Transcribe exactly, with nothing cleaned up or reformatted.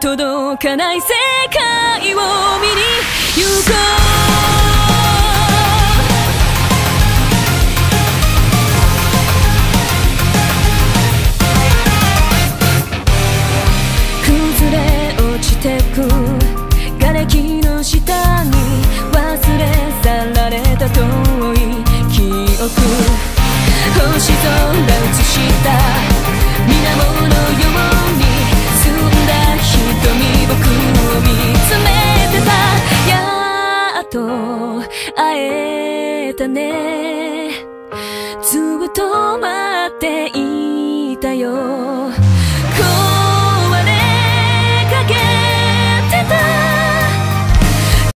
届かない世界を見に行こう。崩れ落ちてく瓦礫の下に忘れ去られた遠い記憶、星空映した水面のように澄んだ瞳、僕を見つめてた。やっと会えたね、ずっと待